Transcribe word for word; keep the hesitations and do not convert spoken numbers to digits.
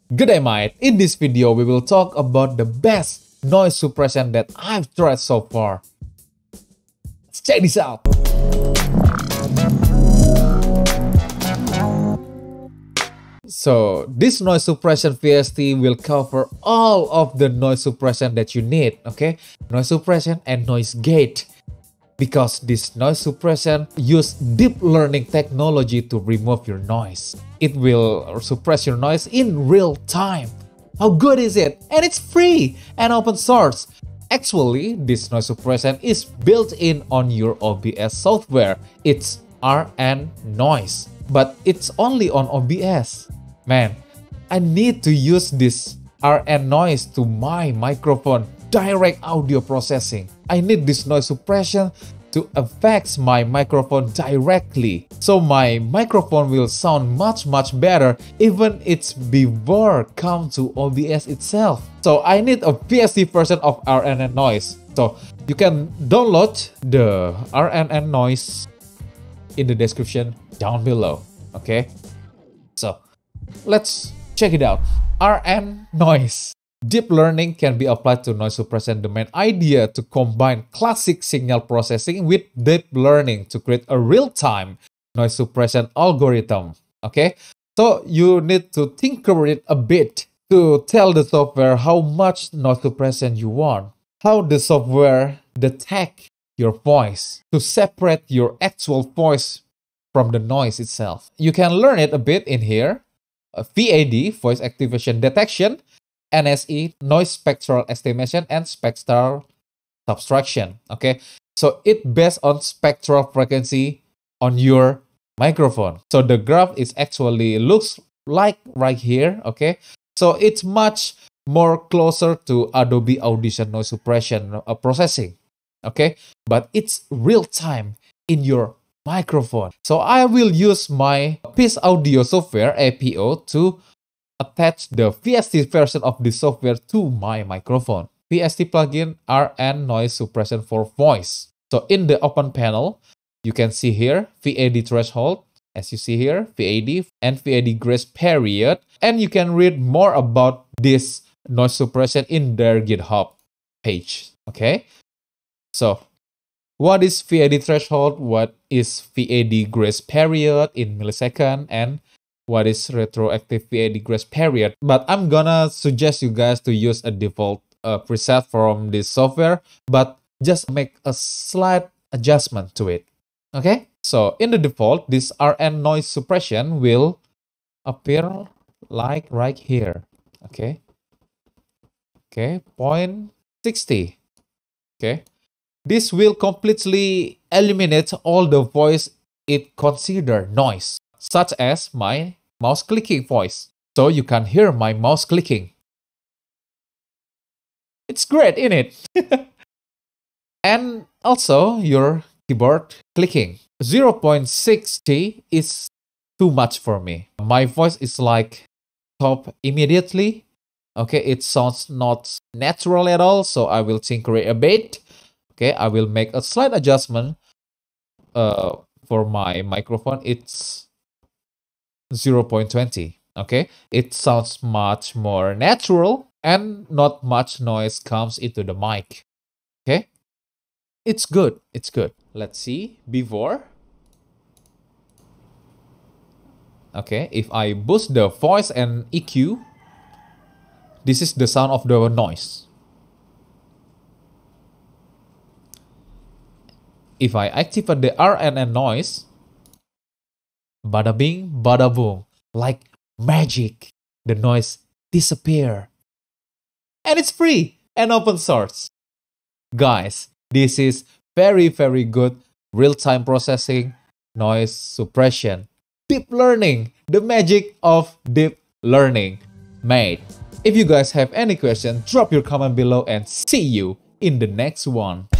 Good day, mate. In this video, we will talk about the best noise suppression that I've tried so far. Let's check this out. So, this noise suppression V S T will cover all of the noise suppression that you need, okay? Noise suppression and noise gate. Because this noise suppression use deep learning technology to remove your noise. It will suppress your noise in real time. How good is it? And it's free and open source. Actually, this noise suppression is built in on your O B S software. It's RNNoise, but it's only on O B S. Man, I need to use this RNNoise to my microphone direct audio processing. I need this noise suppression to affect my microphone directly, so my microphone will sound much much better even it's before come to O B S itself. So I need a V S T version of RNNoise. So you can download the RNNoise in the description down below. Okay, so let's check it out. RNNoise. Deep learning can be applied to noise suppression. The main idea to combine classic signal processing with deep learning to create a real-time noise suppression algorithm. Okay, so you need to tinker it a bit to tell the software how much noise suppression you want, how the software detects your voice to separate your actual voice from the noise itself. You can learn it a bit in here. V A D, voice activation detection, N S E, noise spectral estimation, and spectral subtraction. Okay, so it based on spectral frequency on your microphone. So the graph is actually looks like right here. Okay, so it's much more closer to Adobe Audition noise suppression uh, processing. Okay, but it's real time in your microphone. So I will use my Piece Audio software A P O to attach the V S T version of the software to my microphone. V S T plugin RNNoise suppression for voice. So in the open panel, you can see here V A D threshold, as you see here, V A D and V A D grace period. And you can read more about this noise suppression in their GitHub page. Okay, so what is V A D threshold? What is V A D grace period in millisecond? And what is retroactive V A D grace period? But I'm gonna suggest you guys to use a default uh, preset from this software, but just make a slight adjustment to it. Okay, so in the default, this RNNoise suppression will appear like right here. Okay, okay, point sixty. Okay, this will completely eliminate all the voice it consider noise, such as my mouse clicking voice. So you can hear my mouse clicking. It's great, isn't it? And also your keyboard clicking. zero point six T is too much for me. My voice is like stop immediately. Okay, it sounds not natural at all, so I will tinker it a bit. Okay, I will make a slight adjustment uh, for my microphone. It's zero point two zero. Okay, it sounds much more natural and not much noise comes into the mic. Okay, it's good, it's good. Let's see before. Okay, if I boost the voice and E Q, this is the sound of the noise. If I activate the RNNoise, bada bing, bada boom, like magic, the noise disappear. And it's free and open source. Guys, this is very, very good real-time processing, noise suppression, deep learning, the magic of deep learning. Mate, if you guys have any question, drop your comment below and see you in the next one.